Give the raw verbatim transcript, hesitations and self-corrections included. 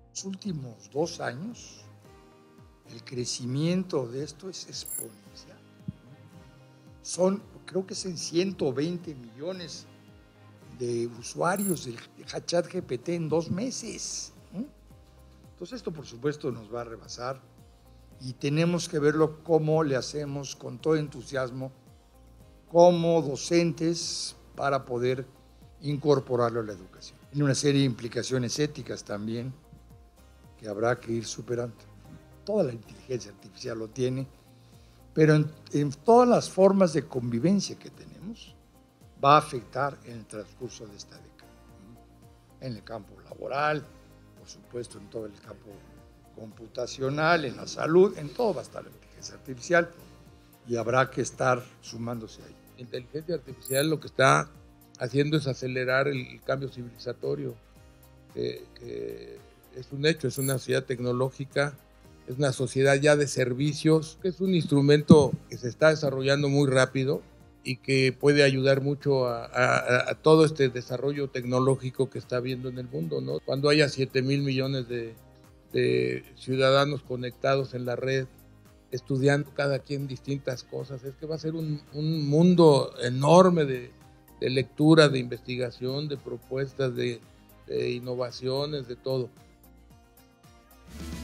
Los últimos dos años, el crecimiento de esto es exponencial. Son, creo que es en ciento veinte millones de usuarios del ChatGPT en dos meses. Entonces esto por supuesto nos va a rebasar y tenemos que verlo cómo le hacemos con todo entusiasmo como docentes para poder incorporarlo a la educación. Tiene una serie de implicaciones éticas también que habrá que ir superando. Toda la inteligencia artificial lo tiene, pero en, en todas las formas de convivencia que tenemos va a afectar en el transcurso de esta década. En el campo laboral, por supuesto en todo el campo computacional, en la salud, en todo va a estar la inteligencia artificial y habrá que estar sumándose ahí. La inteligencia artificial lo que está haciendo es acelerar el cambio civilizatorio, que, que es un hecho, es una sociedad tecnológica, es una sociedad ya de servicios, que es un instrumento que se está desarrollando muy rápido y que puede ayudar mucho a, a, a todo este desarrollo tecnológico que está habiendo en el mundo, ¿no? Cuando haya siete mil millones de, de ciudadanos conectados en la red, estudiando cada quien distintas cosas, es que va a ser un, un mundo enorme de, de lectura, de investigación, de propuestas, de, de innovaciones, de todo.